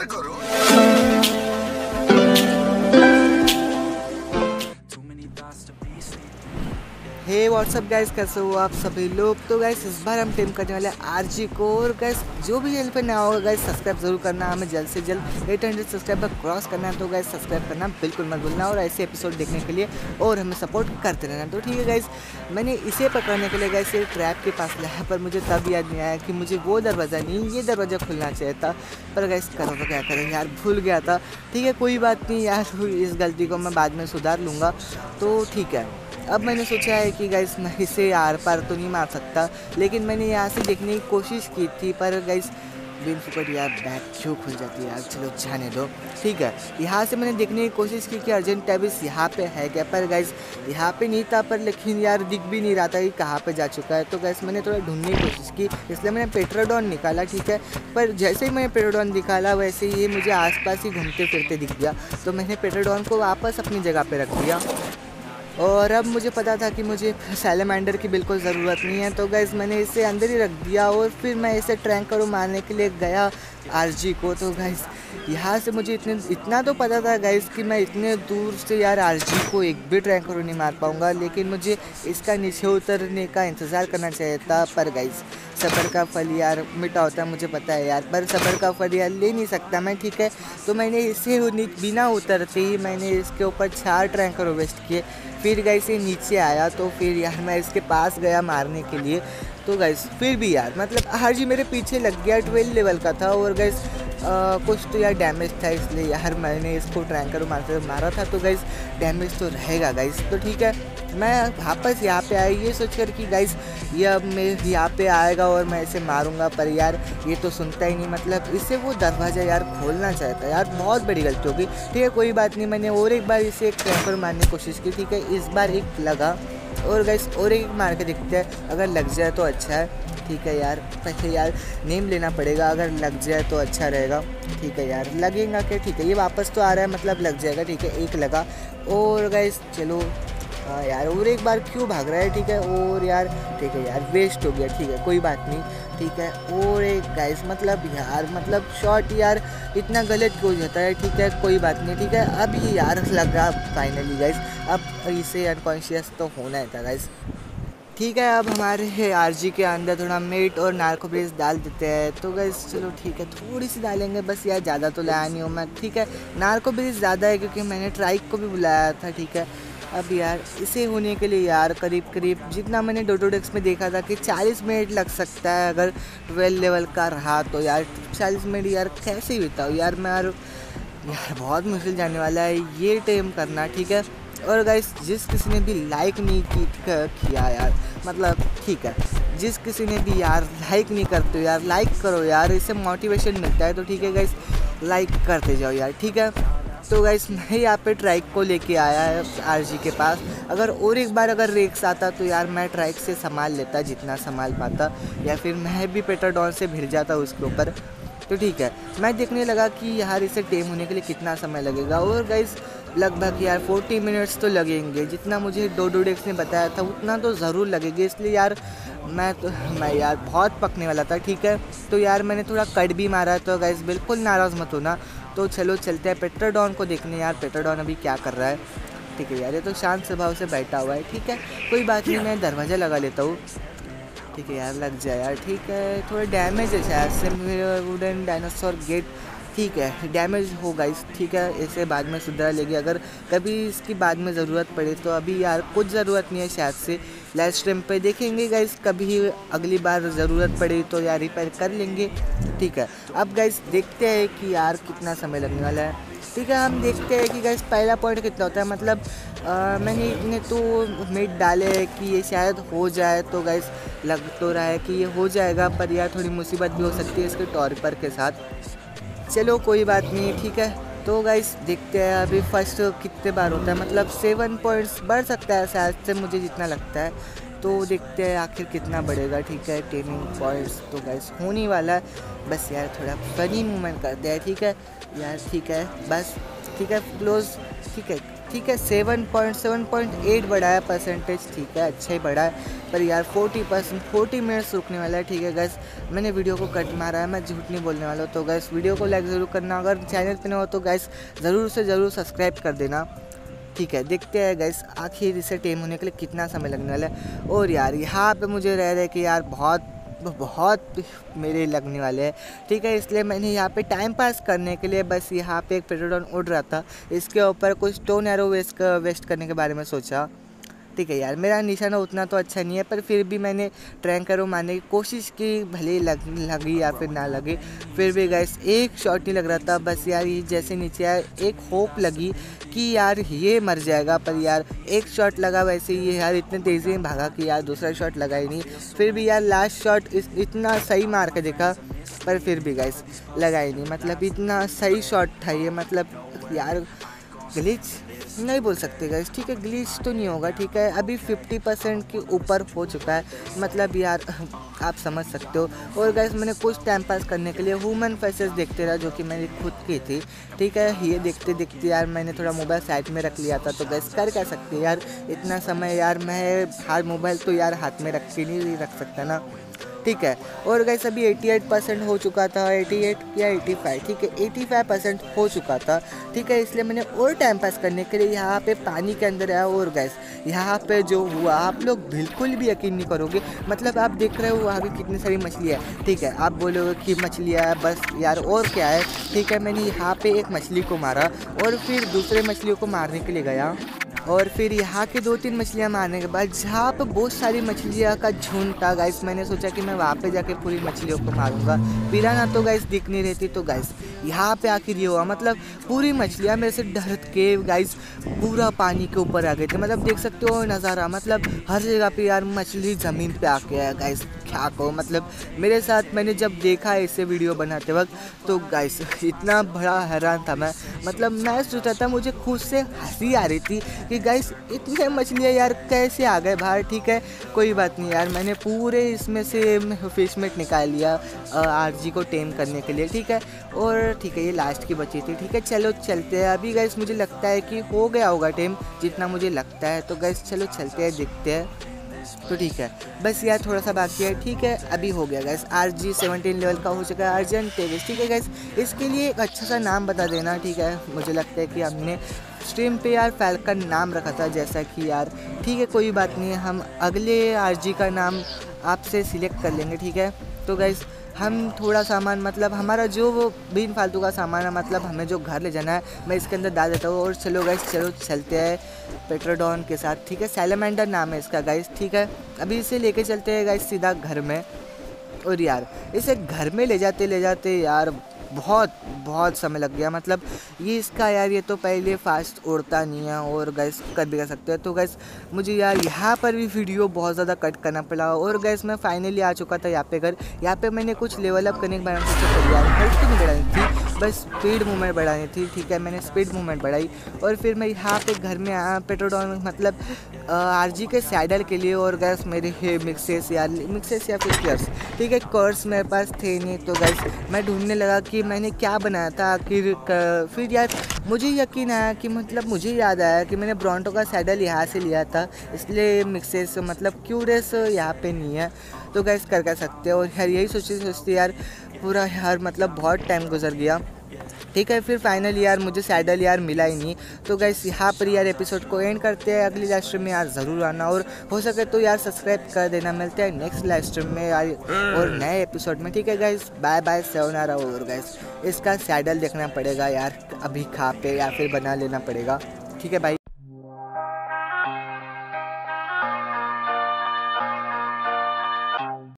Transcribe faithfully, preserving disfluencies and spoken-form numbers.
करो। हे WhatsApp guys, कैसे हो आप सभी लोग। तो गाइस इस बार हम टेम करने वाले आरजी को। और गाइस जो भी चैनल पे नया होगा गाइस सब्सक्राइब जरूर करना, हमें जल्द से जल्द एट हंड्रेड सब्सक्राइबर क्रॉस करना है। तो गाइस सब्सक्राइब करना बिल्कुल मत भूलना और ऐसे एपिसोड देखने के लिए और हमें सपोर्ट करते रहना। तो ठीक है गाइस, मैंने इसे पकड़ने के लिए गाइस ये ट्रैप के पास लाया, पर मुझे तब याद नहीं आया कि मुझे वो दरवाज़ा नहीं ये दरवाज़ा खुलना चाहिए था। पर गाइस करो तो क्या करें यार, भूल गया था। ठीक है कोई बात नहीं यार, इस गलती को मैं बाद में सुधार लूँगा। तो ठीक है, अब मैंने सोचा है कि गाइस मैं इसे आर पार तो नहीं मार सकता, लेकिन मैंने यहाँ से देखने की कोशिश की थी। पर गाइस बिन फुकट यार बैग क्यों खुल जाती है यार, चलो जाने दो। ठीक है, यहाँ से मैंने देखने की कोशिश की कि अर्जेंटाविस यहाँ पे है क्या, पर गाइस यहाँ पे नहीं था। पर लेकिन यार दिख भी नहीं रहा था कि कहाँ पे जा चुका है। तो गाइस मैंने थोड़ा ढूंढने की कोशिश की, इसलिए मैंने पेट्रोडॉन निकाला। ठीक है, पर जैसे ही मैंने पेट्रोडॉन निकाला वैसे ही मुझे आसपास ही घूमते फिरते दिख गया। तो मैंने पेट्रोडॉन को वापस अपनी जगह पर रख दिया। और अब मुझे पता था कि मुझे सैलेमेंडर की बिल्कुल ज़रूरत नहीं है। तो गाइस मैंने इसे अंदर ही रख दिया और फिर मैं इसे ट्रैंक करो मारने के लिए गया आरजी को। तो गाइस यहाँ से मुझे इतने इतना तो पता था गाइस कि मैं इतने दूर से यार आरजी को एक भी ट्रैंक करो नहीं मार पाऊँगा, लेकिन मुझे इसका नीचे उतरने का इंतज़ार करना चाहिए था। पर गाइस सब्र का फल यार मीठा होता है, मुझे पता है यार, पर सब्र का फल यार ले नहीं सकता मैं। ठीक है, तो मैंने इसे बिना उतरते ही मैंने इसके ऊपर चार ट्रैंक करो वेस्ट किए। फिर गाइस ये नीचे आया, तो फिर यार मैं इसके पास गया मारने के लिए। तो गाइस फिर भी यार मतलब आरजी मेरे पीछे लग गया, ट्वेल्व लेवल का था। और गाइस कुछ तो यार डैमेज था, इसलिए यार मैंने इसको ट्रैंकर मारते मारा था। तो गाइस डैमेज तो रहेगा गाइस। तो ठीक है, मैं वापस यहाँ पे आया ये सोचकर कि गाइस ये अब मैं यहाँ पे आएगा और मैं इसे मारूंगा। पर यार ये तो सुनता ही नहीं, मतलब इसे वो दरवाज़ा यार खोलना चाहता है यार, बहुत बड़ी गलती होगी। ठीक है कोई बात नहीं, मैंने और एक बार इसे एक ट्रैंकर मारने की कोशिश की। ठीक है, इस बार एक लगा और गाइस और एक मार के दिखते हैं, अगर लग जाए तो अच्छा है। ठीक है यार, पहले यार नेम लेना पड़ेगा, अगर लग जाए तो अच्छा रहेगा। ठीक है यार लगेगा क्या, ठीक है ये वापस तो आ रहा है, मतलब लग जाएगा। ठीक है एक लगा और गाइस चलो हाँ यार और एक बार क्यों भाग रहा है। ठीक है और यार ठीक है यार वेस्ट हो गया। ठीक है कोई बात नहीं। ठीक है और एक गाइस मतलब यार मतलब शॉट यार इतना गलत क्यों हो जाता है। ठीक है कोई बात नहीं। ठीक है अब ये यार लगा फाइनली गाइस, अब इसे अनकॉन्शियस तो होना है था गाइस। ठीक है अब हमारे आरजी के अंदर थोड़ा मीट और नार्को ब्रेस डाल देते हैं। तो गाइस चलो ठीक है थोड़ी सी डालेंगे बस यार, ज़्यादा तो लाया नहीं हूँ मैं। ठीक है नार्को ब्रेस ज़्यादा है क्योंकि मैंने ट्राइक को भी बुलाया था। ठीक है अब यार इसे होने के लिए यार करीब करीब जितना मैंने डोडोडेक्स में देखा था कि चालीस मिनट लग सकता है, अगर ट्वेल्व लेवल का रहा तो यार चालीस मिनट यार कैसे ही बिताऊँ यार मैं यार, यार बहुत मुश्किल जाने वाला है ये टेम करना। ठीक है और गाइस जिस किसी ने भी लाइक नहीं की किया यार, मतलब ठीक है जिस किसी ने भी यार लाइक नहीं करते यार लाइक करो यार, इससे मोटिवेशन मिलता है। तो ठीक है गाइस लाइक करते जाओ यार। ठीक है तो गाइस मैं यहाँ पे ट्राइक को लेके आया है आरजी के पास। अगर और एक बार अगर रेक्स आता तो यार मैं ट्राइक से संभाल लेता जितना संभाल पाता, या फिर मैं भी पेट्रोडॉन से भिड़ जाता उसके ऊपर। तो ठीक है मैं देखने लगा कि यार इसे टेम होने के लिए कितना समय लगेगा। और गाइस लगभग यार चालीस मिनट्स तो लगेंगे, जितना मुझे डोडोडेक्स ने बताया था उतना तो ज़रूर लगेगा। इसलिए यार मैं तो मैं यार बहुत पकने वाला था। ठीक है तो यार मैंने थोड़ा कट भी मारा, तो गाइस बिल्कुल नाराज़ मत होना। तो चलो चलते हैं पेट्रोडॉन को देखने यार पेट्रोडॉन अभी क्या कर रहा है। ठीक है यार ये तो शांत स्वभाव से बैठा हुआ है। ठीक है कोई बात नहीं, मैं दरवाज़ा लगा लेता हूँ। ठीक है यार लग जाए यार। ठीक है थोड़ा डैमेज है शायद से मेरे वुडन डायनासोर गेट। ठीक है डैमेज हो गाइस। ठीक है इसे बाद में सुधार लेगी अगर कभी इसकी बाद में ज़रूरत पड़े, तो अभी यार कुछ ज़रूरत नहीं है शायद से, लास्ट टाइम पे देखेंगे गाइस, कभी अगली बार ज़रूरत पड़ी तो यार रिपेयर कर लेंगे। ठीक है अब गाइस देखते हैं कि यार कितना समय लगने वाला है। ठीक है हम देखते हैं कि गाइस पहला पॉइंट कितना होता है, मतलब आ, मैंने इतने तो मिट डाले कि ये शायद हो जाए। तो गाइस लग तो रहा है कि ये हो जाएगा, पर यार थोड़ी मुसीबत भी हो सकती है इसके टॉरिपर के साथ। चलो कोई बात नहीं। ठीक है तो गाइस देखते हैं अभी फर्स्ट कितने बार होता है, मतलब सेवन पॉइंट्स बढ़ सकता है शायद से मुझे जितना लगता है। तो देखते हैं आखिर कितना बढ़ेगा। ठीक है टेनिंग पॉइंट्स तो गाइस होने वाला है, बस यार थोड़ा फनी मूवमेंट करते हैं। ठीक है यार ठीक है बस ठीक है क्लोज, ठीक है ठीक है seven point seven point eight बढ़ा है परसेंटेज, ठीक है अच्छा ही बढ़ा है, पर यार फोर्टी परसेंट फोर्टी मिनट्स रुकने वाला है, ठीक है गैस। मैंने वीडियो को कट मारा है, मैं झूठ नहीं बोलने वाला हूँ। तो गैस वीडियो को लाइक ज़रूर करना, अगर चैनल पे ना हो तो गैस ज़रूर से ज़रूर सब्सक्राइब कर देना, ठीक है। देखते हैं गैस आखिर इसे टेम होने के लिए कितना समय लगने वाला है। और यार यहाँ पे मुझे रह रहे कि यार बहुत बहुत मेरे लगने वाले हैं, ठीक है, इसलिए मैंने यहाँ पे टाइम पास करने के लिए बस यहाँ पे एक पेट्रोडॉन उड़ रहा था, इसके ऊपर कुछ स्टोन एरो वेस्ट वेस्ट करने के बारे में सोचा, ठीक है यार। मेरा निशाना उतना तो अच्छा नहीं है, पर फिर भी मैंने ट्रैंक एरो मारने की कोशिश की, भले लग लगी या फिर ना लगी, फिर भी गैस एक शॉट नहीं लग रहा था। बस यार ये जैसे नीचे आया एक होप लगी कि यार ये मर जाएगा, पर यार एक शॉट लगा, वैसे ही यार इतने तेज़ी में भागा कि यार दूसरा शॉट लगा ही नहीं। फिर भी यार लास्ट शॉट इस, इतना सही मार के देखा, पर फिर भी गैस लगा ही नहीं, मतलब इतना सही शॉट था ये, मतलब यार ग्लिच नहीं बोल सकते गाइस, ठीक है ग्लिच तो नहीं होगा, ठीक है। अभी फिफ्टी परसेंट के ऊपर हो चुका है, मतलब यार आप समझ सकते हो। और गाइस मैंने कुछ टाइम पास करने के लिए ह्यूमन फेसेस देखते रहा, जो कि मैंने खुद की थी, ठीक है। ये देखते देखते यार मैंने थोड़ा मोबाइल साइड में रख लिया था, तो गाइस कर क्या सकते यार, इतना समय यार मैं हर मोबाइल तो यार हाथ में रख के नहीं रख सकता ना, ठीक है। और गाइस अभी अठासी परसेंट हो चुका था, अठासी या पचासी, ठीक है पचासी परसेंट हो चुका था, ठीक है। इसलिए मैंने और टाइम पास करने के लिए यहाँ पे पानी के अंदर आया। और गाइस यहाँ पे जो हुआ आप लोग बिल्कुल भी यकीन नहीं करोगे, मतलब आप देख रहे हो वहाँ भी कितनी सारी मछलियाँ है, ठीक है। आप बोलोगे कि मछलियाँ बस यार और क्या है, ठीक है। मैंने यहाँ पे एक मछली को मारा और फिर दूसरे मछलियों को मारने के लिए गया, और फिर यहाँ के दो तीन मछलियाँ मारने के बाद जहाँ पर बहुत सारी मछलियाँ का झुंड था गाइस, मैंने सोचा कि मैं वहाँ पे जाके पूरी मछलियों को मारूंगा, पिराना तो गाइस दिख नहीं रहती। तो गाइस यहाँ पे आखिर ये हुआ, मतलब पूरी मछलियाँ मेरे से डर के गाइस पूरा पानी के ऊपर आ गए थे, मतलब देख सकते हो नज़ारा, मतलब हर जगह पे यार मछली ज़मीन पे आके है गाइस, क्या कहो। मतलब मेरे साथ मैंने जब देखा इसे वीडियो बनाते वक्त, तो गाइस इतना बड़ा हैरान था मैं, मतलब मैं सोचा था, मुझे खुद से हंसी आ रही थी कि गाइस इतने मछलियाँ यार कैसे आ गए बाहर, ठीक है। कोई बात नहीं यार, मैंने पूरे इसमें से फिश मेट निकाल लिया आरजी को टेम करने के लिए, ठीक है। और ठीक है ये लास्ट की बची थी, ठीक है। चलो चलते हैं अभी गाइस, मुझे लगता है कि हो गया होगा टेम, जितना मुझे लगता है। तो गाइस चलो चलते हैं, देखते हैं। तो ठीक है बस यार थोड़ा सा बाकी है, ठीक है। अभी हो गया गाइस, आरजी सेवनटीन लेवल का हो चुका है अर्जेंटेविस, ठीक है गाइस। इसके लिए एक अच्छा सा नाम बता देना, ठीक है। मुझे लगता है कि हमने स्ट्रीम पे यार फैल्कन नाम रखा था, जैसा कि यार ठीक है कोई बात नहीं, हम अगले आरजी का नाम आपसे सिलेक्ट कर लेंगे, ठीक है। तो गाइस हम थोड़ा सामान, मतलब हमारा जो वो बिन फालतू का सामान है, मतलब हमें जो घर ले जाना है, मैं इसके अंदर डाल देता हूँ। और चलो गाइस चलो चलते हैं पेट्रोडॉन के साथ, ठीक है। सैलेमेंडर नाम है इसका गाइस, ठीक है। अभी इसे लेके चलते हैं गाइस सीधा घर में। और यार इसे घर में ले जाते ले जाते यार बहुत बहुत समय लग गया, मतलब ये इसका यार ये तो पहले फास्ट उड़ता नहीं है, और गैस कर भी कर सकते हैं। तो गैस मुझे यार यहाँ पर भी वीडियो बहुत ज़्यादा कट करना पड़ा। और गैस मैं फाइनली आ चुका था यहाँ पे घर। यहाँ पे मैंने कुछ लेवल अप करने के बारे में सोचा, यार हेल्थ तो नहीं बढ़ानी थी, बस स्पीड मूवमेंट बढ़ानी थी, ठीक है। मैंने स्पीड मूवमेंट बढ़ाई और फिर मैं यहाँ पे घर में आया पेट्रोडॉन, मतलब आरजी के सैडल के लिए। और गैस मेरे मिक्सेस यार मिक्सेस या फिर कर्स, ठीक है, कर्स मेरे पास थे नहीं। तो गैस मैं ढूंढने लगा कि मैंने क्या बनाया था आखिर। फिर यार मुझे यकीन आया कि, मतलब मुझे याद आया कि मैंने ब्रॉन्टो का सैडल यहाँ से लिया था, इसलिए मिक्सेस मतलब क्यूरेस यहाँ पे नहीं है। तो गैस कर कर सकते हो। और यार यही सोचते सोचते यार पूरा यार मतलब बहुत टाइम गुजर गया, ठीक है। फिर फाइनली यार मुझे सैडल यार मिला ही नहीं। तो गाइस यहाँ पर यार एपिसोड को एंड करते हैं। अगली लाइव स्ट्रीम में यार ज़रूर आना, और हो सके तो यार सब्सक्राइब कर देना। मिलते हैं नेक्स्ट लाइव स्ट्रीम में यार और नए एपिसोड में, ठीक है गाइस। Bye bye, सेवनारा। और गाइस इसका सैडल देखना पड़ेगा यार, अभी खा पे या फिर बना लेना पड़ेगा, ठीक है भाई।